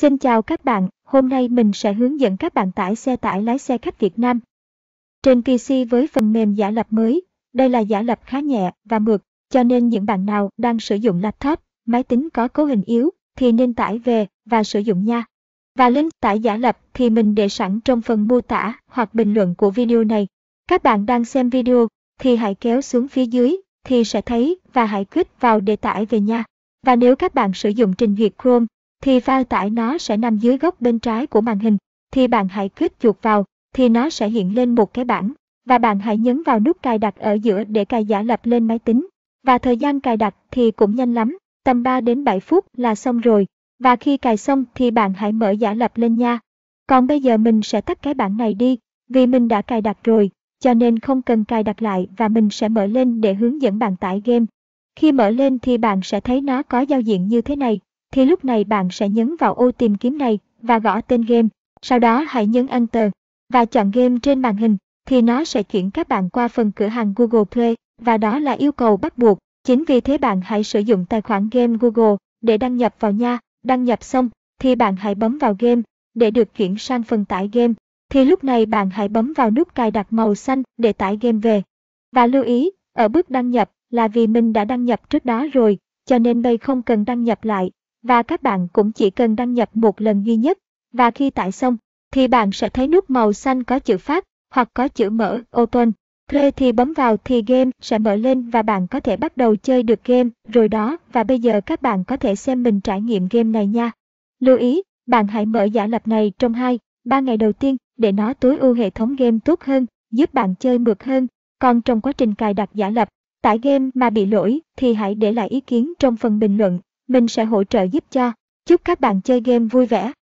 Xin chào các bạn, hôm nay mình sẽ hướng dẫn các bạn tải xe tải lái xe khách Việt Nam trên PC với phần mềm giả lập mới. Đây là giả lập khá nhẹ và mượt, cho nên những bạn nào đang sử dụng laptop, máy tính có cấu hình yếu thì nên tải về và sử dụng nha. Và link tải giả lập thì mình để sẵn trong phần mô tả hoặc bình luận của video này. Các bạn đang xem video thì hãy kéo xuống phía dưới thì sẽ thấy và hãy click vào để tải về nha. Và nếu các bạn sử dụng trình duyệt Chrome thì file tải nó sẽ nằm dưới góc bên trái của màn hình, thì bạn hãy click chuột vào thì nó sẽ hiện lên một cái bảng và bạn hãy nhấn vào nút cài đặt ở giữa để cài giả lập lên máy tính. Và thời gian cài đặt thì cũng nhanh lắm, tầm 3 đến 7 phút là xong rồi. Và khi cài xong thì bạn hãy mở giả lập lên nha. Còn bây giờ mình sẽ tắt cái bảng này đi, vì mình đã cài đặt rồi, cho nên không cần cài đặt lại và mình sẽ mở lên để hướng dẫn bạn tải game. Khi mở lên thì bạn sẽ thấy nó có giao diện như thế này. Thì lúc này bạn sẽ nhấn vào ô tìm kiếm này và gõ tên game. Sau đó hãy nhấn Enter và chọn game trên màn hình thì nó sẽ chuyển các bạn qua phần cửa hàng Google Play và đó là yêu cầu bắt buộc. Chính vì thế bạn hãy sử dụng tài khoản game Google để đăng nhập vào nha. Đăng nhập xong thì bạn hãy bấm vào game để được chuyển sang phần tải game. Thì lúc này bạn hãy bấm vào nút cài đặt màu xanh để tải game về. Và lưu ý, ở bước đăng nhập là vì mình đã đăng nhập trước đó rồi, cho nên đây không cần đăng nhập lại. Và các bạn cũng chỉ cần đăng nhập một lần duy nhất. Và khi tải xong, thì bạn sẽ thấy nút màu xanh có chữ phát hoặc có chữ mở Open Play thì bấm vào thì game sẽ mở lên và bạn có thể bắt đầu chơi được game rồi đó. Và bây giờ các bạn có thể xem mình trải nghiệm game này nha. Lưu ý, bạn hãy mở giả lập này trong 2-3 ngày đầu tiên để nó tối ưu hệ thống game tốt hơn, giúp bạn chơi mượt hơn. Còn trong quá trình cài đặt giả lập, tải game mà bị lỗi thì hãy để lại ý kiến trong phần bình luận. Mình sẽ hỗ trợ giúp cho. Chúc các bạn chơi game vui vẻ.